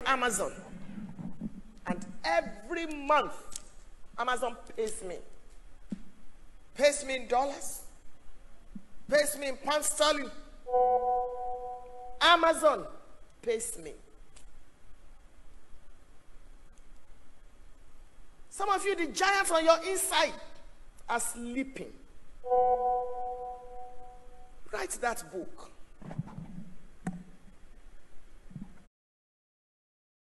Amazon. And every month, Amazon pays me. Pays me in dollars. Pays me in pounds sterling. Amazon pays me. Some of you, the giants on your inside are sleeping. Write that book.